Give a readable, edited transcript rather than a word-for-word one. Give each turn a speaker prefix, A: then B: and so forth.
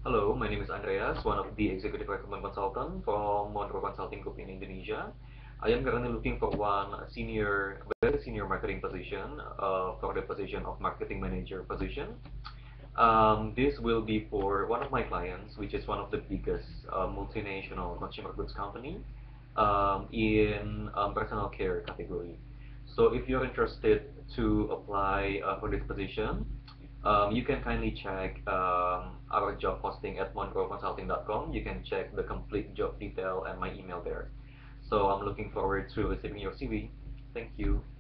A: Hello, my name is Andreas, one of the executive recruitment consultant from Monroe Consulting Group in Indonesia. I am currently looking for very senior marketing position, for the position of marketing manager position. This will be for one of my clients, which is one of the biggest multinational consumer goods company in personal care category. So if you're interested to apply for this position, you can kindly check our job posting at monroeconsulting.com. You can check the complete job detail and my email there. So I'm looking forward to receiving your CV. Thank you.